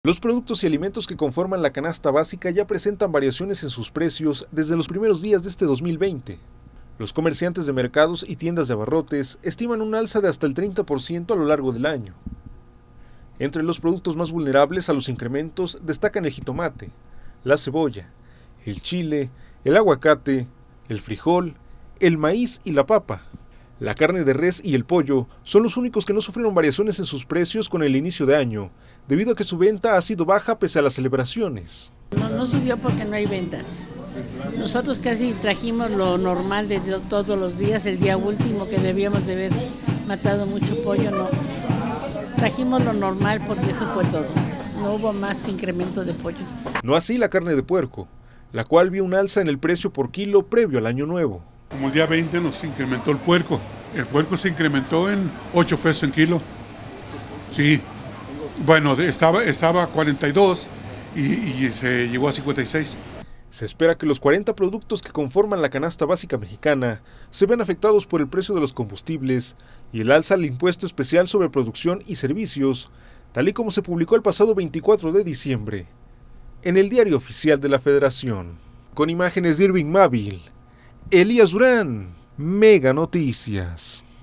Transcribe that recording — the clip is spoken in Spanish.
Los productos y alimentos que conforman la canasta básica ya presentan variaciones en sus precios desde los primeros días de este 2020. Los comerciantes de mercados y tiendas de abarrotes estiman un alza de hasta el 30% a lo largo del año. Entre los productos más vulnerables a los incrementos destacan el jitomate, la cebolla, el chile, el aguacate, el frijol, el maíz y la papa. La carne de res y el pollo son los únicos que no sufrieron variaciones en sus precios con el inicio de año, debido a que su venta ha sido baja pese a las celebraciones. No subió porque no hay ventas. Nosotros casi trajimos lo normal de todos los días, el día último que debíamos de haber matado mucho pollo, no. Trajimos lo normal porque eso fue todo. No hubo más incremento de pollo. No así la carne de puerco, la cual vio un alza en el precio por kilo previo al año nuevo. Como el día 20 nos incrementó el puerco. El puerco se incrementó en 8 pesos en kilo. Sí. Bueno, estaba a 42 y se llegó a 56. Se espera que los 40 productos que conforman la canasta básica mexicana se vean afectados por el precio de los combustibles y el alza al impuesto especial sobre producción y servicios, tal y como se publicó el pasado 24 de diciembre en el Diario Oficial de la Federación. Con imágenes de Irving Mávil, Elías Durán, Mega Noticias.